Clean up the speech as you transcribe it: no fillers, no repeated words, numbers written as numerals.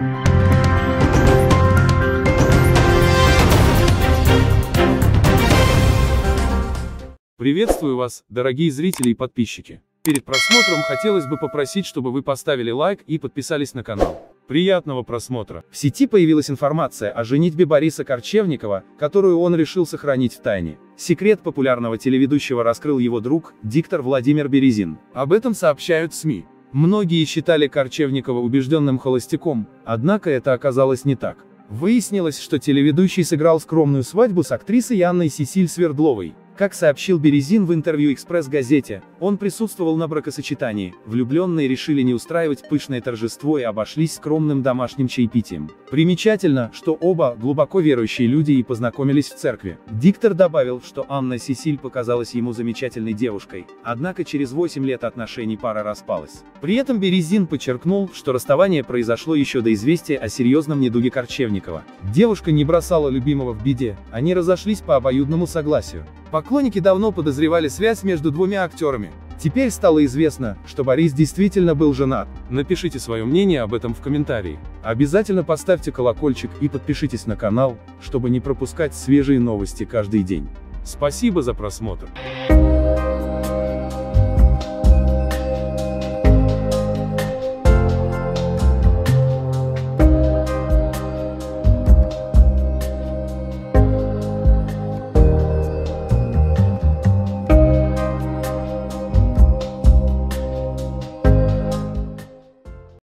Приветствую вас, дорогие зрители и подписчики. Перед просмотром хотелось бы попросить, чтобы вы поставили лайк и подписались на канал. Приятного просмотра. В сети появилась информация о женитьбе Бориса Корчевникова, которую он решил сохранить в тайне. Секрет популярного телеведущего раскрыл его друг, диктор Владимир Березин. Об этом сообщают СМИ. Многие считали Корчевникова убежденным холостяком, однако это оказалось не так. Выяснилось, что телеведущий сыграл скромную свадьбу с актрисой Анной Сесиль Свердловой. Как сообщил Березин в интервью «Экспресс-газете», он присутствовал на бракосочетании, влюбленные решили не устраивать пышное торжество и обошлись скромным домашним чаепитием. Примечательно, что оба глубоко верующие люди и познакомились в церкви. Диктор добавил, что Анна Сесиль показалась ему замечательной девушкой, однако через 8 лет отношений пара распалась. При этом Березин подчеркнул, что расставание произошло еще до известия о серьезном недуге Корчевникова. Девушка не бросала любимого в беде, они разошлись по обоюдному согласию. Поклонники давно подозревали связь между двумя актерами. Теперь стало известно, что Борис действительно был женат. Напишите свое мнение об этом в комментарии. Обязательно поставьте колокольчик и подпишитесь на канал, чтобы не пропускать свежие новости каждый день. Спасибо за просмотр.